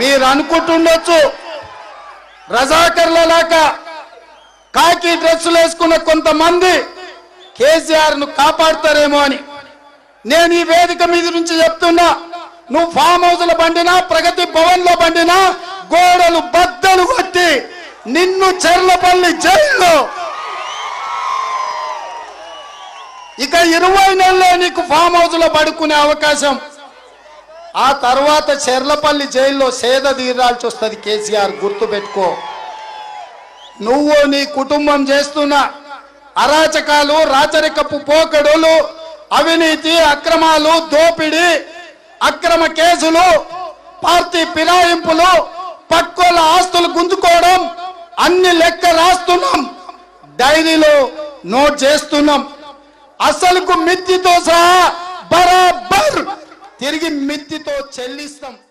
మీరు అనుకుంటుండొచ్చు రజాకర్లలాగా కాకి డ్రెస్సులు వేసుకున్న కొంతమంది కేసీఆర్ ను కాపాడతారేమో అని. నేను ఈ వేదిక మీద నుంచి చెప్తున్నా, నువ్వు ఫామ్ హౌస్ లో బండినా ప్రగతి భవన్ లో బండినా గోడలు బద్దలు కొట్టి నిన్ను చెర్లపల్లి జైల్లో ఇక 20 నెలలే నీకు ఫామ్ హౌస్ లో పడుకునే అవకాశం. ఆ తర్వాత చెర్లపల్లి జైల్లో సేద తీరాల్సి వస్తుంది. కేసీఆర్ గుర్తు పెట్టుకో. నువ్వు నీ కుటుంబం చేస్తున్న అరాచకాలు, రాచరికపు పోకడులు, అవినీతి, అక్రమాలు, దోపిడీ, అక్రమ కేసులు, పార్టీ ఫిరాయింపులు, పక్కోళ్ళ ఆస్తులు గుంజుకోవడం అన్ని లెక్క రాస్తున్నాం, డైరీలో నోట్ చేస్తున్నాం. అసలుకు మిత్తితో సహా బరాబర్ తిరిగి మిత్తితో చెల్లిస్తాం.